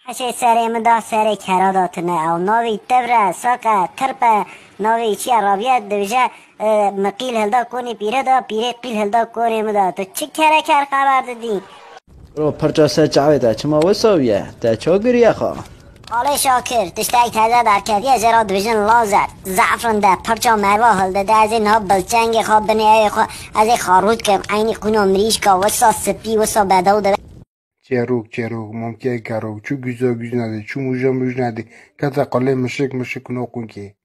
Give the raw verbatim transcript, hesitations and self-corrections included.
حشي سري مدا سري كراداتنا او نوي تبرا ساقا تربا نوي چي عربيات دوجه مقيل هلدا كوني بيره دا بيره قيل هلدا كوني مدا تو چي كره كر خبر دادي رو پرچا سر جاوه دا چما وساویه دا چا گریه خواه آله شاکر تشتاك تازه در کدیه زرا دویژن لازر زعفران ده پرچا مروا هلده ده از این ها بلچنگ خواه بنی ای خواه از این خارود کم عینی قونا مریش که وسا سپی وسا بدو ده چروک چروک ممکن کروک چو گوزا گوز نده چو موجا موج نده کتا قله مشک مشک نو کن که